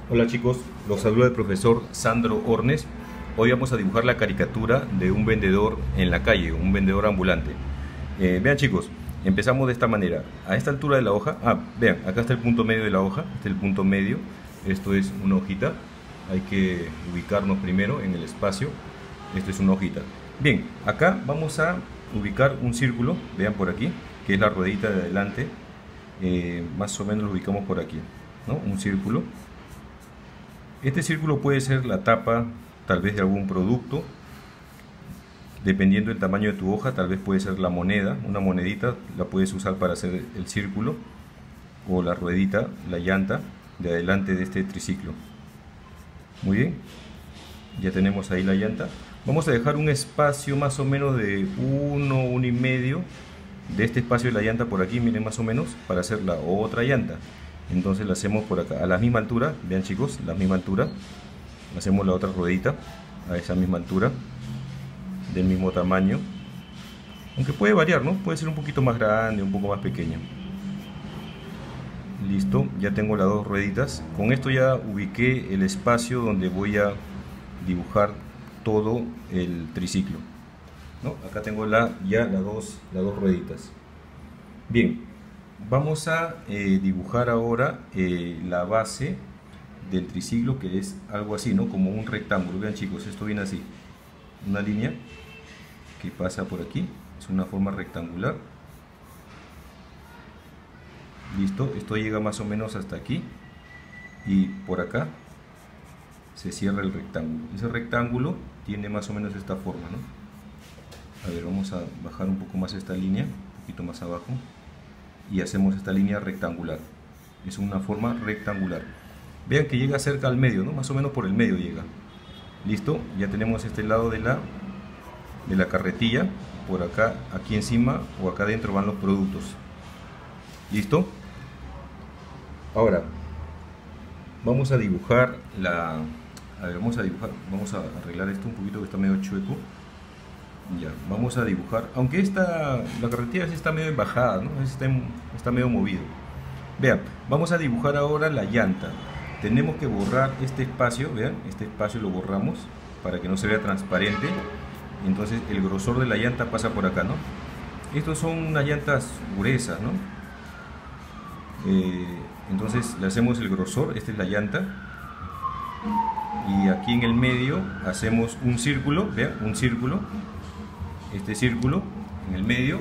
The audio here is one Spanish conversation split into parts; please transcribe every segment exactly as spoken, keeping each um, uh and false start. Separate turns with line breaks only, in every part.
Hola chicos, los saluda el profesor Sandro Ornes. Hoy vamos a dibujar la caricatura de un vendedor en la calle, un vendedor ambulante. Eh, vean chicos, empezamos de esta manera. A esta altura de la hoja, ah, vean, acá está el punto medio de la hoja, este es el punto medio. Esto es una hojita, hay que ubicarnos primero en el espacio. Esto es una hojita. Bien, acá vamos a ubicar un círculo, vean por aquí, que es la ruedita de adelante. Eh, más o menos lo ubicamos por aquí, ¿no? Un círculo. Este círculo puede ser la tapa tal vez de algún producto, dependiendo del tamaño de tu hoja. Tal vez puede ser la moneda, una monedita la puedes usar para hacer el círculo, o la ruedita, la llanta de adelante de este triciclo. Muy bien, ya tenemos ahí la llanta. Vamos a dejar un espacio más o menos de uno, uno y medio de este espacio de la llanta por aquí, miren, más o menos, para hacer la otra llanta. Entonces la hacemos por acá, a la misma altura, vean chicos, la misma altura. Hacemos la otra ruedita a esa misma altura, del mismo tamaño. Aunque puede variar, ¿no? Puede ser un poquito más grande, un poco más pequeño. Listo, ya tengo las dos rueditas. Con esto ya ubiqué el espacio donde voy a dibujar todo el triciclo, ¿no? Acá tengo la, ya las dos, las dos rueditas. Bien. Vamos a eh, dibujar ahora eh, la base del triciclo, que es algo así, ¿no? Como un rectángulo. Vean chicos, esto viene así. Una línea que pasa por aquí. Es una forma rectangular. Listo, esto llega más o menos hasta aquí. Y por acá se cierra el rectángulo. Ese rectángulo tiene más o menos esta forma, ¿no? A ver, vamos a bajar un poco más esta línea, un poquito más abajo. Y hacemos esta línea rectangular. Es una forma rectangular. Vean que llega cerca al medio, ¿no? Más o menos por el medio llega. Listo, ya tenemos este lado de la, de la carretilla. Por acá, aquí encima o acá adentro van los productos. ¿Listo? Ahora, vamos a dibujar la... A ver, vamos a dibujar, vamos a arreglar esto un poquito que está medio chueco. Ya, vamos a dibujar, aunque esta, la carretilla sí está medio en bajada, ¿no? Está, en, está medio movido. Vean, vamos a dibujar ahora la llanta. Tenemos que borrar este espacio, vean, este espacio lo borramos para que no se vea transparente. Entonces el grosor de la llanta pasa por acá, ¿no? Estos son unas llantas gruesas, ¿no? Eh, entonces le hacemos el grosor, esta es la llanta. Y aquí en el medio hacemos un círculo, vean, un círculo. Este círculo en el medio,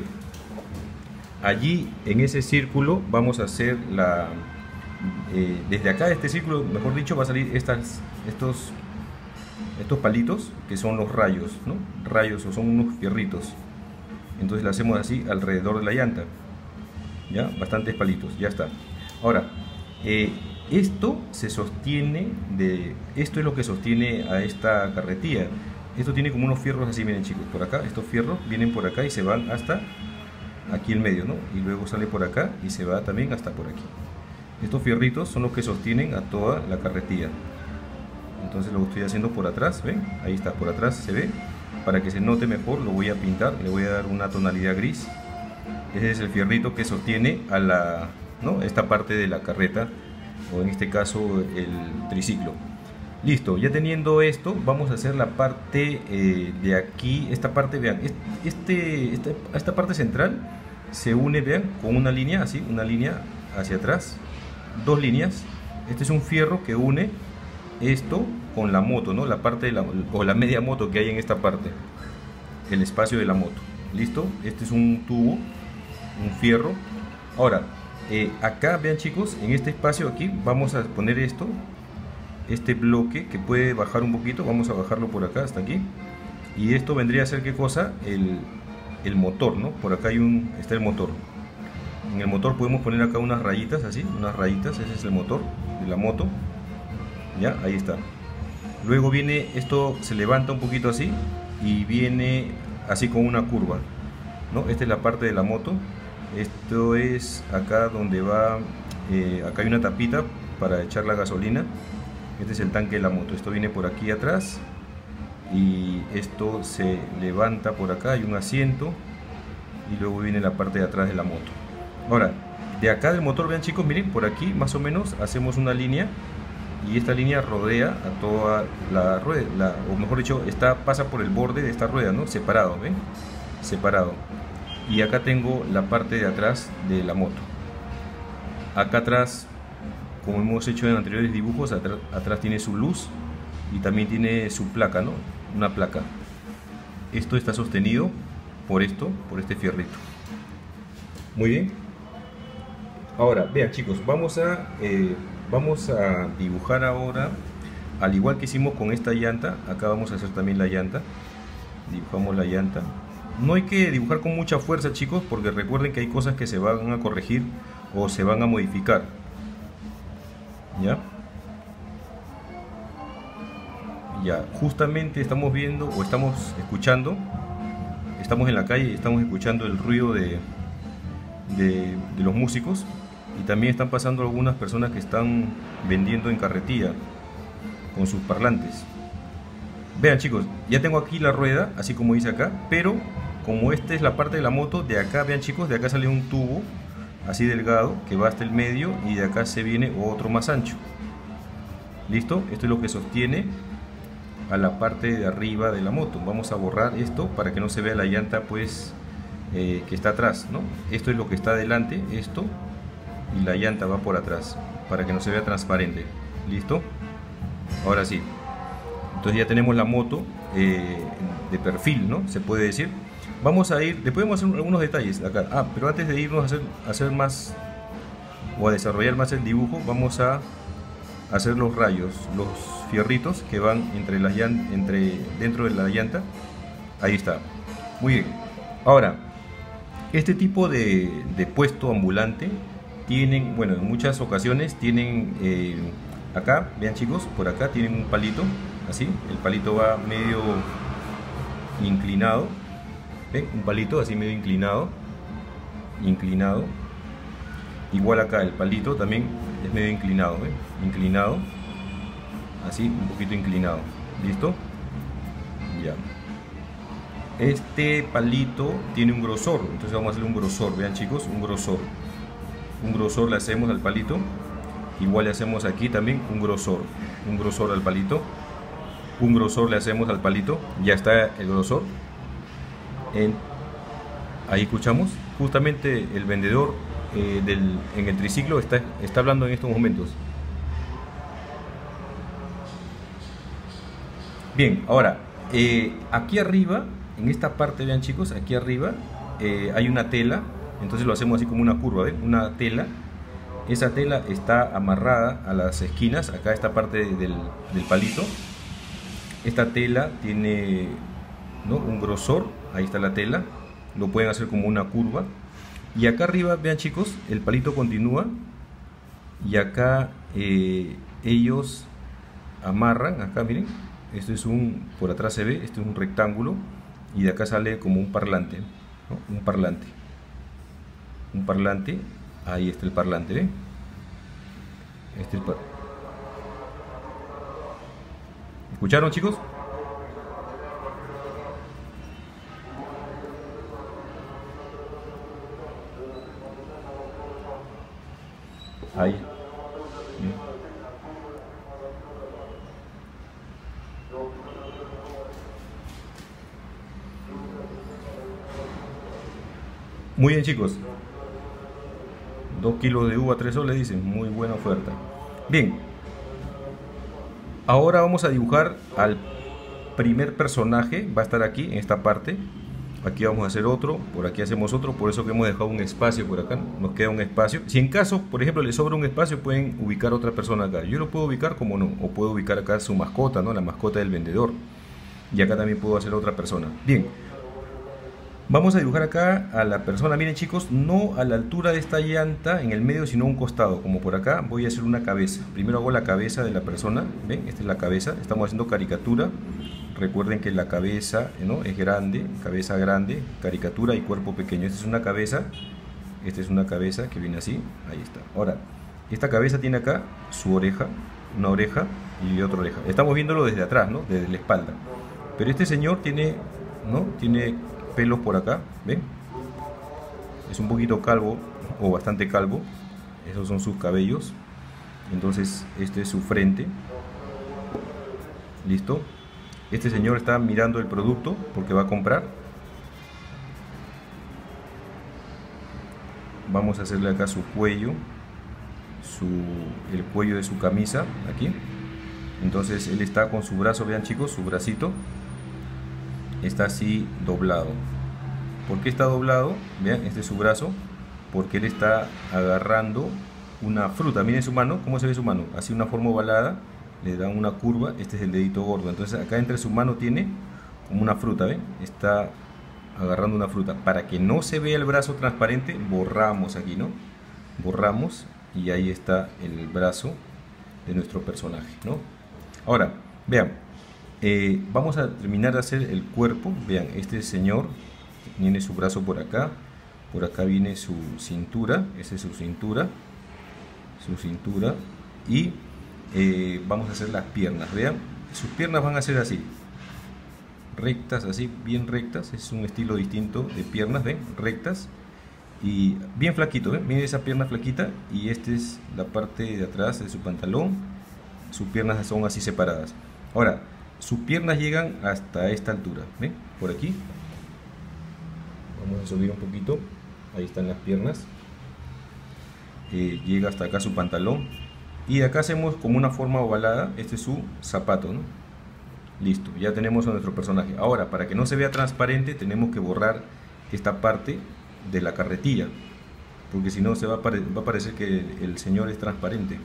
allí en ese círculo vamos a hacer la eh, desde acá de este círculo, mejor dicho, va a salir estas, estos estos palitos que son los rayos, ¿no? Rayos, o son unos fierritos. Entonces lo hacemos así alrededor de la llanta, ya, bastantes palitos, ya está. Ahora eh, esto se sostiene de esto es lo que sostiene a esta carretilla. Esto tiene como unos fierros así, miren chicos, por acá, estos fierros vienen por acá y se van hasta aquí en medio, ¿no? Y luego sale por acá y se va también hasta por aquí. Estos fierritos son los que sostienen a toda la carretilla. Entonces lo estoy haciendo por atrás, ¿ven? Ahí está, por atrás se ve. Para que se note mejor lo voy a pintar, le voy a dar una tonalidad gris. Ese es el fierrito que sostiene a la, ¿no? Esta parte de la carreta, o en este caso el triciclo. Listo, ya teniendo esto, vamos a hacer la parte eh, de aquí, esta parte, vean, este, esta, esta parte central se une, vean, con una línea, así, una línea hacia atrás, dos líneas. Este es un fierro que une esto con la moto, ¿no? La parte de la, o la media moto que hay en esta parte, el espacio de la moto. Listo, este es un tubo, un fierro. Ahora, eh, acá, vean chicos, en este espacio aquí, vamos a poner esto. Este bloque que puede bajar un poquito, vamos a bajarlo por acá hasta aquí, y esto vendría a ser, ¿qué cosa? El, el motor, ¿no? Por acá hay un, está el motor. En el motor podemos poner acá unas rayitas así, unas rayitas, ese es el motor de la moto. Ya, ahí está. Luego viene, esto se levanta un poquito así y viene así con una curva, ¿no? Esta es la parte de la moto. Esto es acá donde va, eh, acá hay una tapita para echar la gasolina. Este es el tanque de la moto. Esto viene por aquí atrás y esto se levanta por acá. Hay un asiento y luego viene la parte de atrás de la moto. Ahora, de acá del motor, vean chicos, miren, por aquí más o menos hacemos una línea y esta línea rodea a toda la rueda, la, o mejor dicho, está, pasa por el borde de esta rueda, ¿no? Separado, ¿ven? Separado. Y acá tengo la parte de atrás de la moto. Acá atrás, como hemos hecho en anteriores dibujos, atrás, atrás tiene su luz y también tiene su placa, ¿no? Una placa. Esto está sostenido por esto, por este fierrito. Muy bien. Ahora, vean chicos, vamos a, eh, vamos a dibujar ahora, al igual que hicimos con esta llanta, acá vamos a hacer también la llanta. Dibujamos la llanta. No hay que dibujar con mucha fuerza chicos, porque recuerden que hay cosas que se van a corregir o se van a modificar. ¿Ya? Ya, justamente estamos viendo o estamos escuchando, estamos en la calle y estamos escuchando el ruido de, de, de los músicos, y también están pasando algunas personas que están vendiendo en carretilla con sus parlantes. Vean chicos, ya tengo aquí la rueda, así como dice acá, pero como esta es la parte de la moto, de acá, vean chicos, de acá sale un tubo así delgado que va hasta el medio, y de acá se viene otro más ancho. ¿Listo? Esto es lo que sostiene a la parte de arriba de la moto. Vamos a borrar esto para que no se vea la llanta pues eh, que está atrás, ¿no? Esto es lo que está adelante, esto, y la llanta va por atrás, para que no se vea transparente. ¿Listo? Ahora sí. Entonces ya tenemos la moto eh, de perfil, ¿no? Se puede decir. Vamos a ir, después vamos a hacer algunos detalles acá. Ah, pero antes de irnos a hacer, a hacer más o a desarrollar más el dibujo, vamos a hacer los rayos, los fierritos que van entre las llantas, entre dentro de la llanta. Ahí está. Muy bien. Ahora, este tipo de, de puesto ambulante tienen, bueno, en muchas ocasiones tienen eh, acá, vean chicos, por acá tienen un palito, así, el palito va medio inclinado. ¿Ven? Un palito así medio inclinado, inclinado. Igual acá el palito también es medio inclinado, ¿ven? Inclinado, así, un poquito inclinado. ¿Listo? Ya. Este palito tiene un grosor, entonces vamos a hacerle un grosor, vean chicos, un grosor. Un grosor le hacemos al palito. Igual le hacemos aquí también un grosor, un grosor al palito. Un grosor le hacemos al palito. Ya está el grosor. En, ahí escuchamos, justamente el vendedor eh, del, en el triciclo está, está hablando en estos momentos. Bien, ahora, eh, aquí arriba, en esta parte, vean chicos, aquí arriba eh, hay una tela, entonces lo hacemos así como una curva, ¿ven? Una tela, esa tela está amarrada a las esquinas, acá esta parte del, del palito. Esta tela tiene, ¿no?, un grosor, ahí está la tela, lo pueden hacer como una curva. Y acá arriba, vean chicos, el palito continúa, y acá eh, ellos amarran, acá miren, esto es un, por atrás se ve, esto es un rectángulo, y de acá sale como un parlante, ¿no? Un parlante, un parlante, ahí está el parlante, ¿ven? Este es el par... ¿Escucharon chicos? Ahí. Bien. Muy bien chicos. dos kilos de uva, tres soles, dicen. Muy buena oferta. Bien. Ahora vamos a dibujar al primer personaje. Va a estar aquí, en esta parte. Aquí vamos a hacer otro, por aquí hacemos otro, por eso que hemos dejado un espacio por acá, nos queda un espacio. Si en caso, por ejemplo, les sobra un espacio, pueden ubicar otra persona acá. Yo lo puedo ubicar como no, o puedo ubicar acá su mascota, ¿no? La mascota del vendedor. Y acá también puedo hacer otra persona. Bien, vamos a dibujar acá a la persona. Miren chicos, no a la altura de esta llanta en el medio, sino a un costado, como por acá. Voy a hacer una cabeza. Primero hago la cabeza de la persona. ¿Ven? Esta es la cabeza. Estamos haciendo caricatura. Recuerden que la cabeza, ¿no?, es grande, cabeza grande, caricatura y cuerpo pequeño. Esta es una cabeza, esta es una cabeza que viene así, ahí está. Ahora, esta cabeza tiene acá su oreja, una oreja y otra oreja. Estamos viéndolo desde atrás, ¿no?, desde la espalda. Pero este señor tiene, ¿no?, tiene pelos por acá, ¿ven? Es un poquito calvo, o bastante calvo. Esos son sus cabellos. Entonces este es su frente. Listo. Este señor está mirando el producto porque va a comprar. Vamos a hacerle acá su cuello, su, el cuello de su camisa, aquí. Entonces él está con su brazo, vean chicos, su bracito está así doblado. ¿Por qué está doblado? Vean, este es su brazo, porque él está agarrando una fruta. Miren su mano, ¿cómo se ve su mano? Así una forma ovalada, le da una curva, este es el dedito gordo. Entonces acá entre su mano tiene como una fruta, ¿ven? Está agarrando una fruta. Para que no se vea el brazo transparente, borramos aquí, ¿no? Borramos y ahí está el brazo de nuestro personaje, ¿no? Ahora, vean, eh, vamos a terminar de hacer el cuerpo. Vean, este señor tiene su brazo por acá, por acá viene su cintura, esa es su cintura, su cintura, y eh, vamos a hacer las piernas. Vean, sus piernas van a ser así, rectas, así, bien rectas. Es un estilo distinto de piernas, ven, rectas y bien flaquito, ven, miren esa pierna flaquita, y esta es la parte de atrás de su pantalón. Sus piernas son así separadas. Ahora, sus piernas llegan hasta esta altura, ven, por aquí. Vamos a subir un poquito, ahí están las piernas. Eh, llega hasta acá su pantalón, y de acá hacemos como una forma ovalada. Este es su zapato, ¿no? Listo, ya tenemos a nuestro personaje. Ahora, para que no se vea transparente, tenemos que borrar esta parte de la carretilla, porque si no se va a, pare va a parecer que el, el señor es transparente.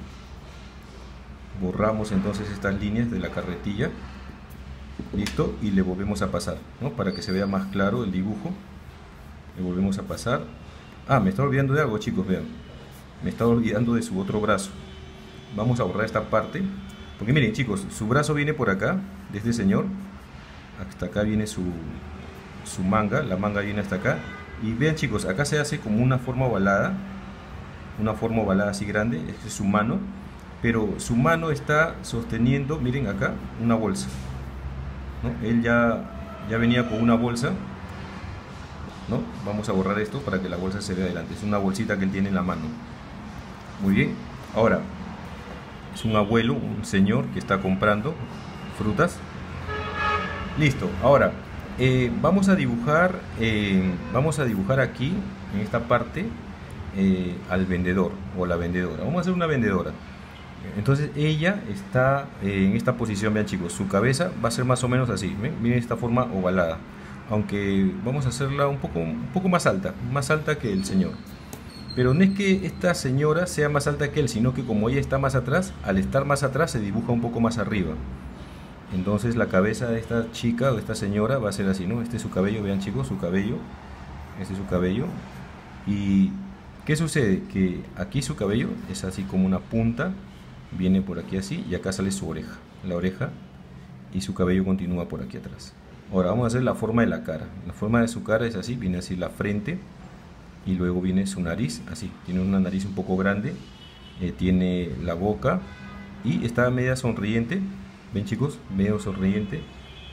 Borramos entonces estas líneas de la carretilla. Listo, y le volvemos a pasar, ¿no? Para que se vea más claro el dibujo. Le volvemos a pasar. Ah, me estaba olvidando de algo, chicos, vean. Me estaba olvidando de su otro brazo. Vamos a borrar esta parte, porque miren chicos, su brazo viene por acá, de este señor. Hasta acá viene su, su manga, la manga viene hasta acá. Y vean chicos, acá se hace como una forma ovalada. Una forma ovalada así grande, esta es su mano. Pero su mano está sosteniendo, miren acá, una bolsa, ¿no? Él ya, ya venía con una bolsa, ¿no? Vamos a borrar esto para que la bolsa se vea adelante. Es una bolsita que él tiene en la mano. Muy bien. Ahora, es un abuelo, un señor que está comprando frutas. Listo. Ahora, eh, vamos a dibujar, eh, vamos a dibujar aquí, en esta parte, eh, al vendedor o la vendedora. Vamos a hacer una vendedora. Entonces ella está eh, en esta posición, vean chicos, su cabeza va a ser más o menos así, ¿ven? Miren esta forma ovalada, aunque vamos a hacerla un poco, un poco más alta, más alta que el señor. Pero no es que esta señora sea más alta que él, sino que como ella está más atrás, al estar más atrás se dibuja un poco más arriba. Entonces la cabeza de esta chica o de esta señora va a ser así, ¿no? Este es su cabello, vean chicos, su cabello, este es su cabello. Y ¿qué sucede? Que aquí su cabello es así como una punta, viene por aquí así, y acá sale su oreja, la oreja, y su cabello continúa por aquí atrás. Ahora vamos a hacer la forma de la cara. La forma de su cara es así, viene así la frente, y luego viene su nariz, así, tiene una nariz un poco grande, eh, tiene la boca, y está media sonriente, ven chicos, medio sonriente,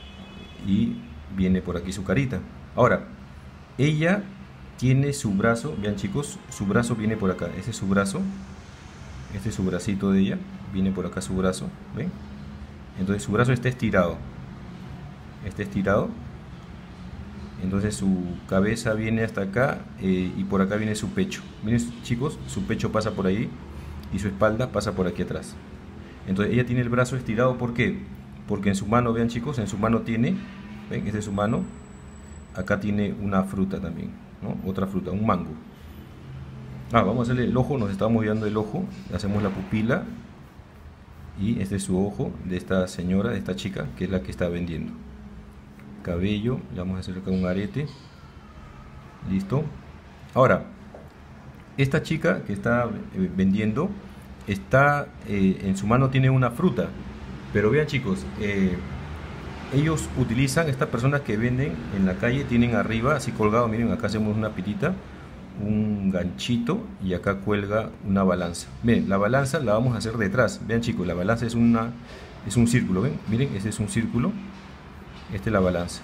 y viene por aquí su carita. Ahora, ella tiene su brazo, vean chicos, su brazo viene por acá, ese es su brazo. Este es su bracito de ella, viene por acá su brazo, ¿ven? Entonces su brazo está estirado, está estirado, entonces su cabeza viene hasta acá, eh, y por acá viene su pecho. Miren chicos, su pecho pasa por ahí y su espalda pasa por aquí atrás. Entonces ella tiene el brazo estirado, ¿por qué? Porque en su mano, vean chicos, en su mano tiene, ¿ven? Esta es su mano, acá tiene una fruta también, ¿no? Otra fruta, un mango. Ah, vamos a hacerle el ojo, nos estamos viendo el ojo, le hacemos la pupila, y este es su ojo de esta señora, de esta chica, que es la que está vendiendo. Cabello, le vamos a hacer acá un arete, listo. Ahora, esta chica que está eh, vendiendo, está, eh, en su mano tiene una fruta, pero vean chicos, eh, ellos utilizan, estas personas que venden en la calle, tienen arriba, así colgado, miren, acá hacemos una pitita, un ganchito, y acá cuelga una balanza. Miren, la balanza la vamos a hacer detrás. Vean chicos, la balanza es una es un círculo, ven, miren, este es un círculo, esta es la balanza,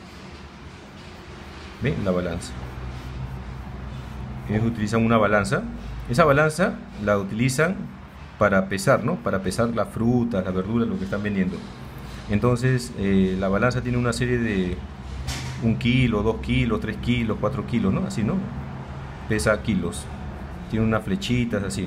ven, la balanza. Ellos utilizan una balanza, esa balanza la utilizan para pesar, ¿no? Para pesar la fruta, la verdura, lo que están vendiendo. Entonces eh, la balanza tiene una serie de un kilo, dos kilos, tres kilos, cuatro kilos, ¿no? Así, ¿no? Pesa kilos. Tiene unas flechitas así.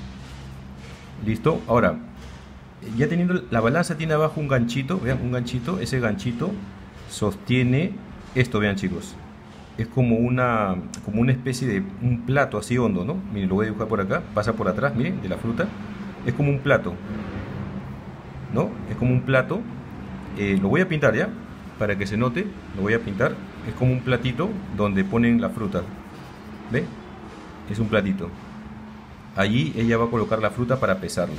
¿Listo? Ahora, ya teniendo la balanza, tiene abajo un ganchito, vean, un ganchito. Ese ganchito sostiene esto, vean chicos. Es como una, como una especie de un plato así hondo, ¿no? Miren, lo voy a dibujar por acá, pasa por atrás, miren, de la fruta. Es como un plato, ¿no? Es como un plato. Eh, lo voy a pintar ya, para que se note, lo voy a pintar. Es como un platito donde ponen la fruta. ¿Ve? Es un platito. Allí ella va a colocar la fruta para pesarlo.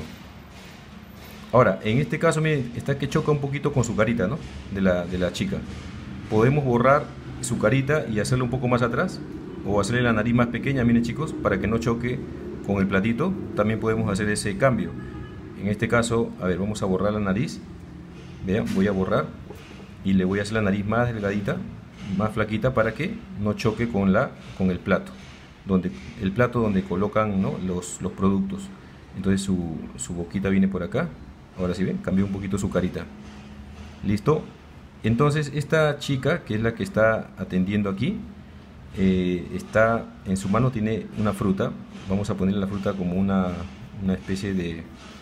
Ahora, en este caso, miren, está que choca un poquito con su carita, ¿no? De la, de la chica. Podemos borrar su carita y hacerlo un poco más atrás, o hacerle la nariz más pequeña, miren chicos, para que no choque con el platito. También podemos hacer ese cambio. En este caso, a ver, vamos a borrar la nariz. Vean, voy a borrar y le voy a hacer la nariz más delgadita, más flaquita, para que no choque con, la, con el plato, donde, el plato donde colocan, ¿no? los, los productos. Entonces su, su boquita viene por acá. Ahora sí ven, cambió un poquito su carita. Listo. Entonces esta chica, que es la que está atendiendo aquí, eh, está en su mano, tiene una fruta. Vamos a ponerle la fruta como una, una especie de,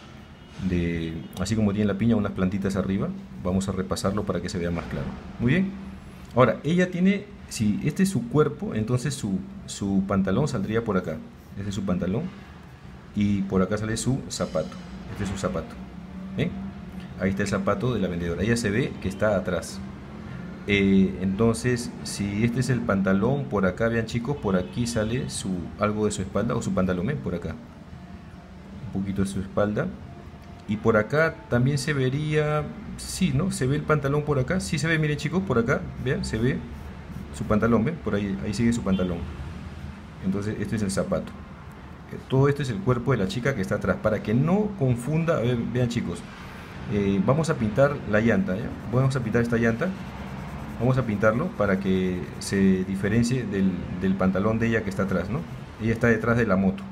de, así como tiene la piña, unas plantitas arriba. Vamos a repasarlo para que se vea más claro. Muy bien. Ahora, ella tiene, si este es su cuerpo, entonces su, su pantalón saldría por acá. Este es su pantalón. Y por acá sale su zapato. Este es su zapato. ¿Eh? Ahí está el zapato de la vendedora. Ella se ve que está atrás. Eh, entonces, si este es el pantalón, por acá, vean chicos, por aquí sale su, algo de su espalda, o su pantalón, ¿eh? Por acá. Un poquito de su espalda. Y por acá también se vería, sí, ¿no? Se ve el pantalón por acá. Sí se ve, miren chicos, por acá, vean, se ve su pantalón, ¿ven? Por ahí, ahí sigue su pantalón. Entonces, este es el zapato. Todo esto es el cuerpo de la chica que está atrás, para que no confunda. A ver, vean chicos, eh, vamos a pintar la llanta, ¿ya? Vamos a pintar esta llanta, vamos a pintarlo para que se diferencie del, del pantalón de ella que está atrás, ¿no? Ella está detrás de la moto,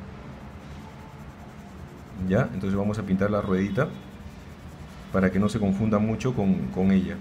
¿ya? Entonces vamos a pintar la ruedita para que no se confunda mucho con, con ella.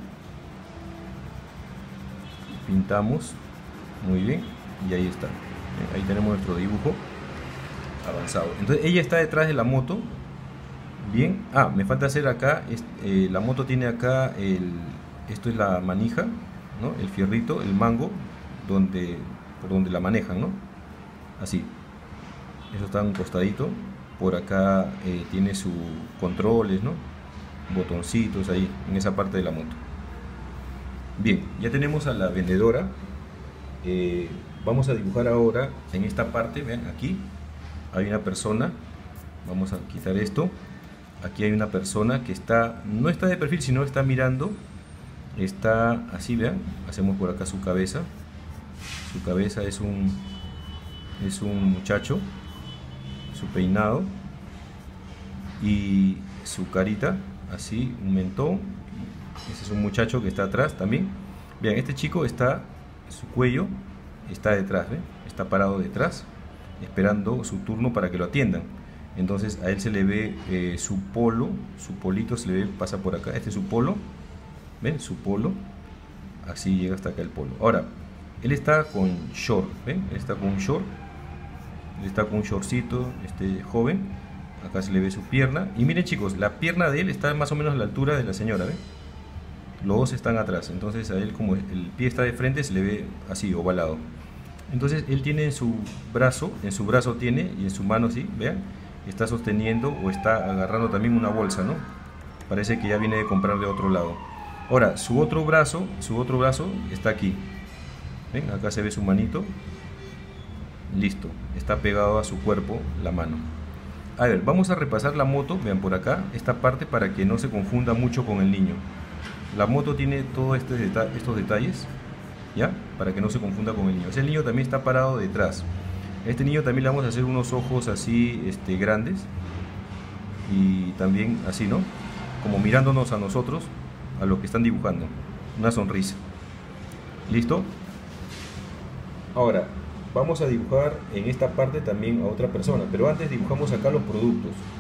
Pintamos, muy bien, y ahí está. Ahí tenemos nuestro dibujo avanzado. Entonces ella está detrás de la moto. Bien. Ah, me falta hacer acá, eh, la moto tiene acá el, esto es la manija, ¿no? El fierrito, el mango, donde, por donde la manejan, ¿no? Así. Eso está en un costadito. Por acá eh, tiene sus controles, ¿no? Botoncitos ahí, en esa parte de la moto. Bien, ya tenemos a la vendedora. Eh, vamos a dibujar ahora en esta parte, vean, aquí hay una persona. Vamos a quitar esto. Aquí hay una persona que está, no está de perfil, sino está mirando. Está así, vean. Hacemos por acá su cabeza. Su cabeza es un, es un muchacho. Su peinado. Y su carita, así, un mentón. Ese es un muchacho que está atrás también. Vean, este chico está, su cuello está detrás, ¿ven? Está parado detrás, esperando su turno para que lo atiendan. Entonces a él se le ve eh, su polo, su polito se le ve, pasa por acá. Este es su polo, ven, su polo, así llega hasta acá el polo. Ahora, él está con short, ven, él está con un short, él está con un shortcito, este joven. Acá se le ve su pierna. Y miren chicos, la pierna de él está más o menos a la altura de la señora, ven. Los dos están atrás, entonces a él, como el pie está de frente, se le ve así, ovalado. Entonces él tiene en su brazo, en su brazo tiene, y en su mano, sí, vean, está sosteniendo o está agarrando también una bolsa, ¿no? Parece que ya viene de comprar de otro lado. Ahora, su otro brazo, su otro brazo está aquí. ¿Ven? Acá se ve su manito. Listo, está pegado a su cuerpo la mano. A ver, vamos a repasar la moto, vean por acá, esta parte, para que no se confunda mucho con el niño. La moto tiene todos este deta estos detalles, ¿ya? Para que no se confunda con el niño. Ese niño también está parado detrás. A este niño también le vamos a hacer unos ojos así, este, grandes. Y también así, ¿no? Como mirándonos a nosotros, a lo que están dibujando. Una sonrisa. ¿Listo? Ahora, vamos a dibujar en esta parte también a otra persona. Pero antes dibujamos acá los productos.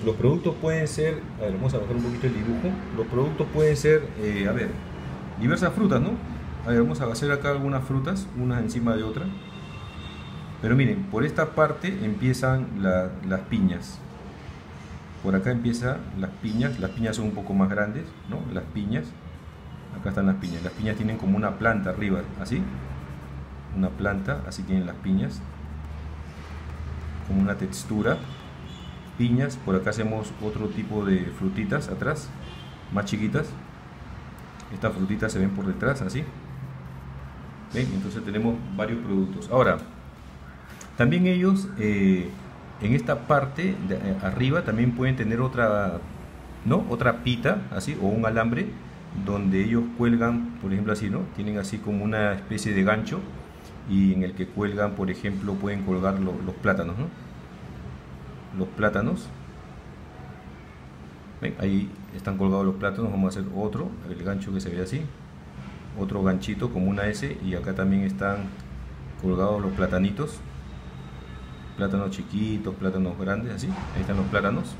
los productos pueden ser, a ver, vamos a bajar un poquito el dibujo. Los productos pueden ser, eh, a ver, diversas frutas, ¿no? A ver, vamos a hacer acá algunas frutas, unas encima de otras. Pero miren, por esta parte empiezan la, las piñas. Por acá empiezan las piñas. Las piñas son un poco más grandes, ¿no? Las piñas. Acá están las piñas. Las piñas tienen como una planta arriba, así. Una planta, así tienen las piñas. Como una textura. Piñas. Por acá hacemos otro tipo de frutitas atrás, más chiquitas. Estas frutitas se ven por detrás, así. ¿Ven? Entonces tenemos varios productos. Ahora, también ellos eh, en esta parte de eh, arriba también pueden tener otra, ¿no? Otra pita, así, o un alambre donde ellos cuelgan, por ejemplo, así, ¿no? Tienen así como una especie de gancho y en el que cuelgan, por ejemplo, pueden colgar lo, los plátanos, ¿no? Los plátanos. ¿Ven? Ahí están colgados los plátanos. Vamos a hacer otro, el gancho que se ve así, otro ganchito como una S, y acá también están colgados los platanitos, plátanos chiquitos, plátanos grandes, así, ahí están los plátanos.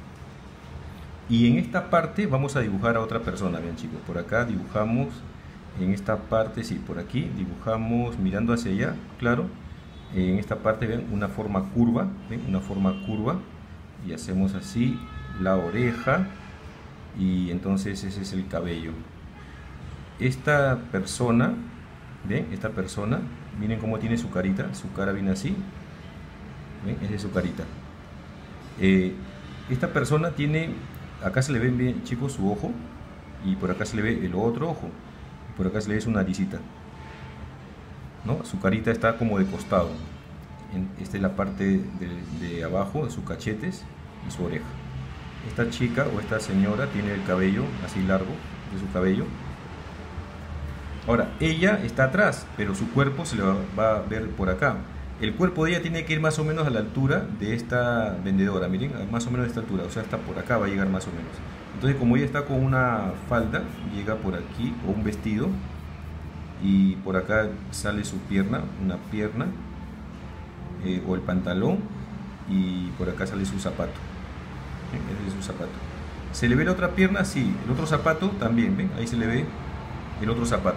Y en esta parte vamos a dibujar a otra persona, bien chicos, por acá dibujamos, en esta parte, sí, por aquí dibujamos mirando hacia allá, claro, en esta parte ven una forma curva, ven una forma curva, y hacemos así la oreja, y entonces ese es el cabello. Esta persona, ven, esta persona, miren cómo tiene su carita, su cara viene así, ven, esa es su carita. Eh, esta persona tiene, acá se le ve bien chicos su ojo, y por acá se le ve el otro ojo, y por acá se le ve su naricita, ¿no? Su carita está como de costado. En, esta es la parte de, de abajo de sus cachetes y su oreja. Esta chica o esta señora tiene el cabello así largo, de su cabello. Ahora, ella está atrás, pero su cuerpo se le va, va a ver por acá. El cuerpo de ella tiene que ir más o menos a la altura de esta vendedora, miren, más o menos a esta altura, o sea, hasta por acá va a llegar más o menos. Entonces, como ella está con una falda, llega por aquí, o un vestido, y por acá sale su pierna, una pierna, eh, o el pantalón, y por acá sale su zapato. Ese es su zapato. ¿Se le ve la otra pierna? Sí. El otro zapato también, ¿ven? Ahí se le ve el otro zapato.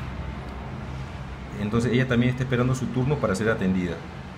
Entonces ella también está esperando su turno para ser atendida.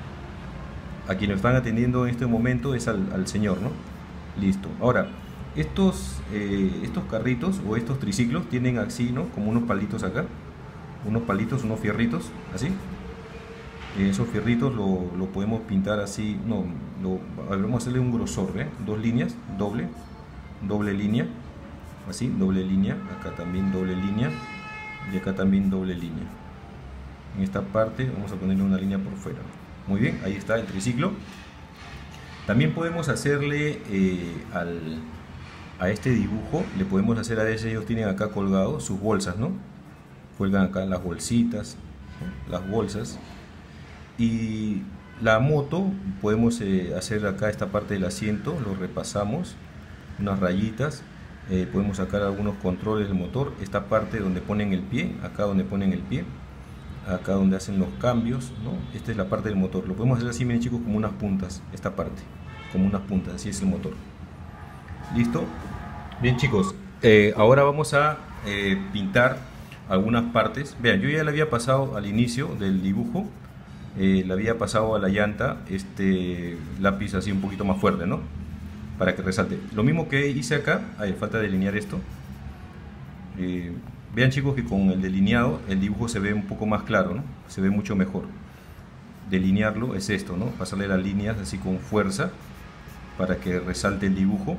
A quien lo están atendiendo en este momento es al, al señor, ¿no? Listo. Ahora, estos, eh, estos carritos o estos triciclos tienen así, ¿no? Como unos palitos acá. Unos palitos, unos fierritos, así. Esos fierritos lo, lo podemos pintar así, no, lo, vamos a hacerle un grosor, ¿eh? Dos líneas, doble, doble línea, así, doble línea, acá también doble línea, y acá también doble línea. En esta parte vamos a ponerle una línea por fuera. Muy bien, ahí está el triciclo. También podemos hacerle eh, al, a este dibujo, le podemos hacer a veces, ellos tienen acá colgados sus bolsas, ¿no? Cuelgan acá las bolsitas, ¿no? Las bolsas. Y la moto, podemos eh, hacer acá esta parte del asiento, lo repasamos, unas rayitas, eh, podemos sacar algunos controles del motor, esta parte donde ponen el pie, acá donde ponen el pie, acá donde hacen los cambios, ¿no? Esta es la parte del motor, lo podemos hacer así, miren chicos, como unas puntas, esta parte, como unas puntas, así es el motor. ¿Listo? Bien chicos, eh, ahora vamos a eh, pintar algunas partes. Vean, yo ya le había pasado al inicio del dibujo, Eh, le había pasado a la llanta este lápiz así un poquito más fuerte, ¿no? Para que resalte. Lo mismo que hice acá, hay falta delinear esto. Eh, vean chicos que con el delineado el dibujo se ve un poco más claro, ¿no? Se ve mucho mejor. Delinearlo es esto, ¿no? Pasarle las líneas así con fuerza para que resalte el dibujo.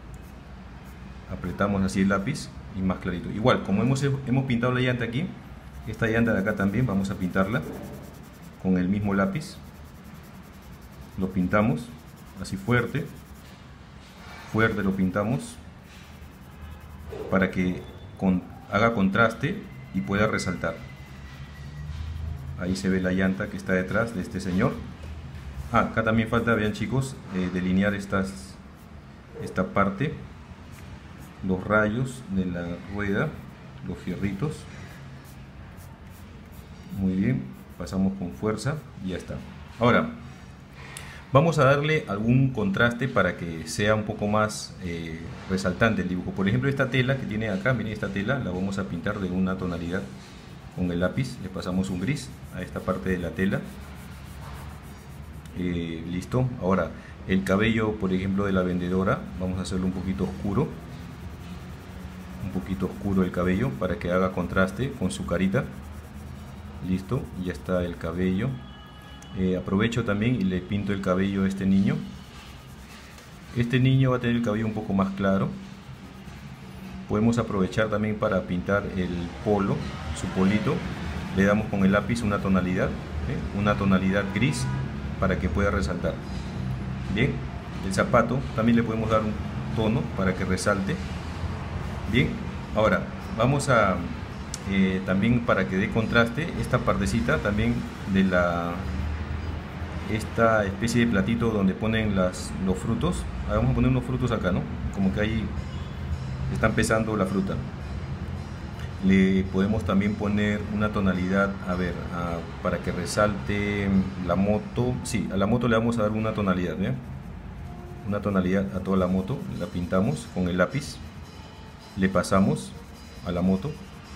Apretamos así el lápiz y más clarito. Igual, como hemos, hemos pintado la llanta aquí, esta llanta de acá también vamos a pintarla con el mismo lápiz. Lo pintamos así fuerte, fuerte lo pintamos para que con, haga contraste y pueda resaltar. Ahí se ve la llanta que está detrás de este señor. Ah, acá también falta, vean chicos, eh, delinear estas, esta parte, los rayos de la rueda, los fierritos. Muy bien, pasamos con fuerza y ya está. Ahora Vamos a darle algún contraste para que sea un poco más eh, resaltante el dibujo. Por ejemplo, esta tela que tiene acá, miren, esta tela la vamos a pintar de una tonalidad con el lápiz. Le pasamos un gris a esta parte de la tela. Eh, listo. Ahora el cabello, por ejemplo, de la vendedora, vamos a hacerlo un poquito oscuro. Un poquito oscuro el cabello para que haga contraste con su carita. Listo, ya está el cabello. Eh, aprovecho también y le pinto el cabello a este niño. Este niño va a tener el cabello un poco más claro. Podemos aprovechar también para pintar el polo, su polito. Le damos con el lápiz una tonalidad, ¿eh? una tonalidad gris para que pueda resaltar. Bien, el zapato también le podemos dar un tono para que resalte. Bien, ahora vamos a eh, también, para que dé contraste, esta partecita también de la esta especie de platito donde ponen las, los frutos. Ahora vamos a poner unos frutos acá, ¿no? Como que ahí está empezando la fruta. Le podemos también poner una tonalidad, a ver, a, para que resalte la moto. Sí, a la moto le vamos a dar una tonalidad, ¿bien? Una tonalidad a toda la moto. La pintamos con el lápiz. Le pasamos a la moto.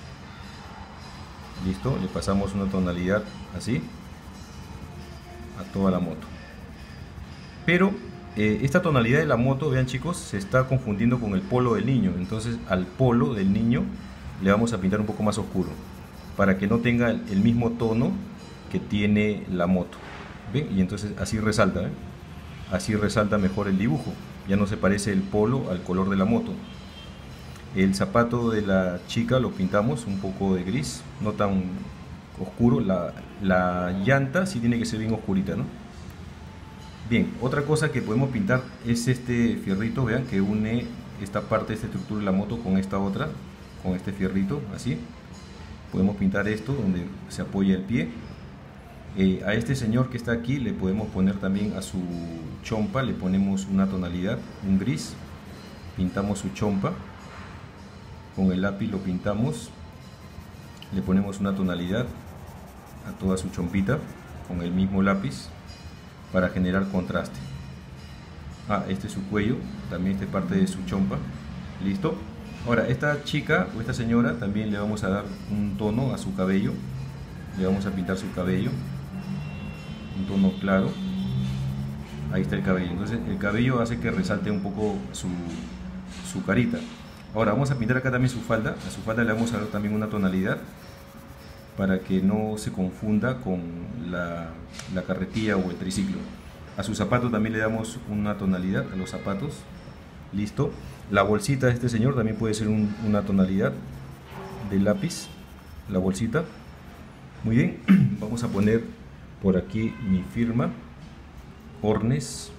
Listo, le pasamos una tonalidad así a toda la moto. Pero eh, esta tonalidad de la moto, vean chicos, se está confundiendo con el polo del niño. Entonces al polo del niño le vamos a pintar un poco más oscuro para que no tenga el mismo tono que tiene la moto. ¿Ven? Y entonces así resalta, ¿eh? Así resalta mejor el dibujo. Ya no se parece el polo al color de la moto. El zapato de la chica lo pintamos un poco de gris, no tan oscuro. La, la llanta sí tiene que ser bien oscurita, ¿no? Bien, otra cosa que podemos pintar es este fierrito, vean, que une esta parte de esta estructura de la moto con esta otra, con este fierrito, así. Podemos pintar esto donde se apoya el pie. Eh, a este señor que está aquí le podemos poner también a su chompa, le ponemos una tonalidad, un gris, pintamos su chompa. Con el lápiz lo pintamos, le ponemos una tonalidad a toda su chompita con el mismo lápiz para generar contraste. Ah, este es su cuello, también esta es parte de su chompa. Listo. Ahora, esta chica o esta señora también le vamos a dar un tono a su cabello. Le vamos a pintar su cabello, un tono claro. Ahí está el cabello. Entonces el cabello hace que resalte un poco su, su carita. Ahora vamos a pintar acá también su falda. A su falda le vamos a dar también una tonalidad para que no se confunda con la, la carretilla o el triciclo. A su zapato también le damos una tonalidad, a los zapatos. Listo. La bolsita de este señor también puede ser un, una tonalidad de lápiz. La bolsita. Muy bien. Vamos a poner por aquí mi firma. Hornes.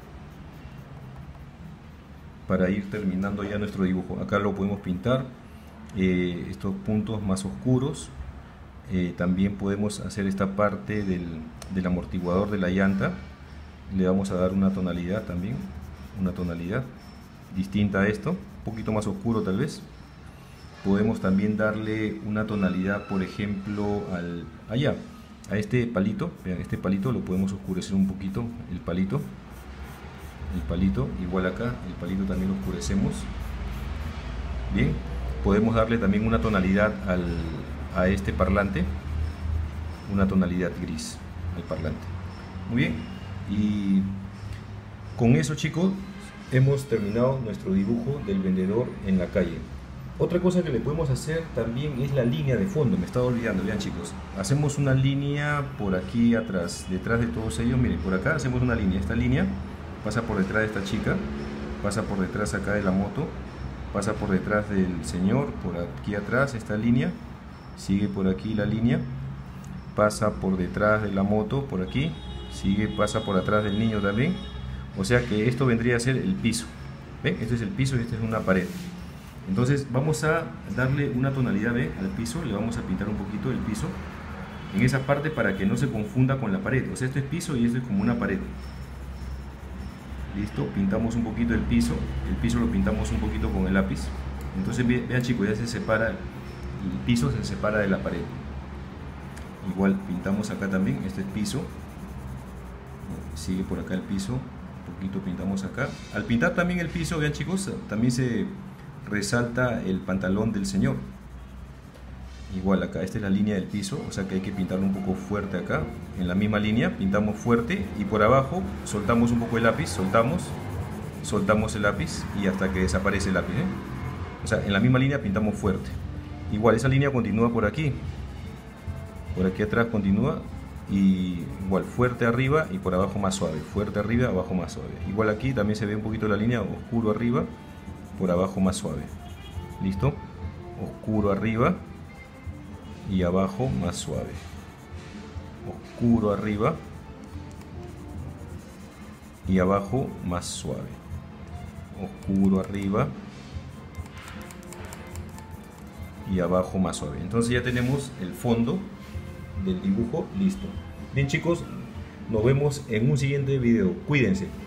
Para ir terminando ya nuestro dibujo. Acá lo podemos pintar eh, estos puntos más oscuros. Eh, también podemos hacer esta parte del, del amortiguador de la llanta. Le vamos a dar una tonalidad también, una tonalidad distinta a esto, un poquito más oscuro tal vez. Podemos también darle una tonalidad, por ejemplo, al allá, a este palito. Vean, este palito lo podemos oscurecer un poquito, el palito. El palito, igual acá, el palito también lo oscurecemos. Bien, podemos darle también una tonalidad al, a este parlante, una tonalidad gris al parlante. Muy bien, y con eso, chicos, hemos terminado nuestro dibujo del vendedor en la calle. Otra cosa que le podemos hacer también es la línea de fondo. Me estaba olvidando, vean chicos, hacemos una línea por aquí atrás, detrás de todos ellos. Miren, por acá hacemos una línea, esta línea pasa por detrás de esta chica, pasa por detrás acá de la moto, pasa por detrás del señor, por aquí atrás esta línea, sigue por aquí la línea, pasa por detrás de la moto, por aquí, sigue, pasa por atrás del niño también. O sea que esto vendría a ser el piso. ¿Ven? Este es el piso y esta es una pared. Entonces vamos a darle una tonalidad B al piso, le vamos a pintar un poquito el piso en esa parte para que no se confunda con la pared. O sea, esto es piso y esto es como una pared. Listo, pintamos un poquito el piso, el piso lo pintamos un poquito con el lápiz. Entonces vean chicos, ya se separa, el piso se separa de la pared. Igual pintamos acá también, este es piso, sigue por acá el piso, un poquito pintamos acá. Al pintar también el piso, vean chicos, también se resalta el pantalón del señor. Igual acá, esta es la línea del piso, o sea que hay que pintarlo un poco fuerte acá. En la misma línea pintamos fuerte y por abajo soltamos un poco el lápiz, soltamos, soltamos el lápiz y hasta que desaparece el lápiz, ¿eh? O sea, en la misma línea pintamos fuerte. Igual esa línea continúa por aquí, por aquí atrás continúa, y igual fuerte arriba y por abajo más suave, fuerte arriba, abajo más suave. Igual aquí también se ve un poquito la línea, oscuro arriba, por abajo más suave. ¿Listo? Oscuro arriba y abajo más suave. Oscuro arriba y abajo más suave. Oscuro arriba y abajo más suave. Entonces ya tenemos el fondo del dibujo listo. Bien chicos, nos vemos en un siguiente video. Cuídense.